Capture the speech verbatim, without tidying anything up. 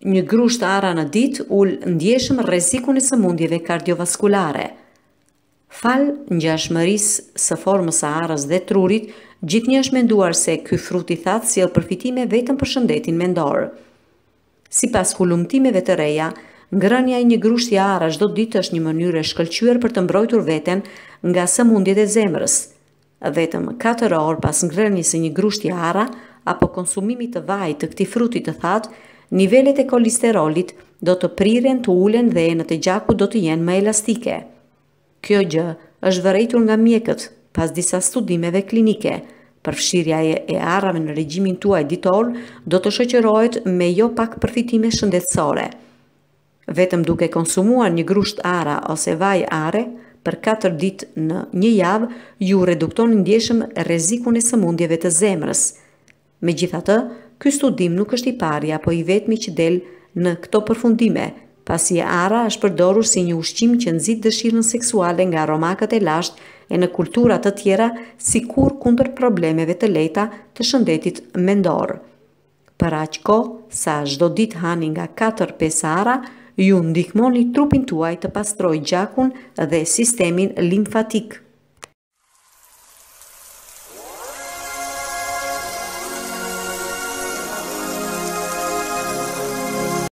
një grusht ara në ditë ul ndjeshëm rrezikun e sëmundjeve kardiovaskulare. Fal ngjashmërisë së formës së arës dhe trurit, gjithnjë është menduar se ky frut i thatë sjell përfitime vetëm për shëndetin mendor. Sipas hulumtimeve të reja, ngrënia e një grushti ara çdo ditë është një mënyrë e shkëlqyer për të mbrojtur veten nga sëmundjet e zemrës. Vetëm katër orë pas ngrënies së një grushti ara apo konsumimit të vajit të këtij fruti të thatë, nivelet e kolesterolit do të prirren, të ulen dhe enët e gjakut do të jenë më elastike. Kjo gjë është vërejtur nga mjekët pas disa studimeve klinike. Përfshirja e arrave në regjimin tuaj ditor do të shoqërohet me jo pak përfitime shëndetësore. Vetëm duke konsumuar një grusht ara ose vaj are për katër ditë në një javë, ju reduktoni ndjeshëm rrezikun e sëmundjeve të zemrës. Megjithatë, ky studim nuk është i pari apo i vetmi që del në këto përfundime, pasi ara është përdorur si një ushqim që nxit dëshirën seksuale nga aromakët e lashtë e në kultura të tjera, sikur kundër problemeve të lehta të shëndetit mendor. Për aq kohë sa çdo ditë hani nga katër pesë ara, ju ndihmoni trupin tuaj të pastrojë gjakun dhe sistemin limfatik.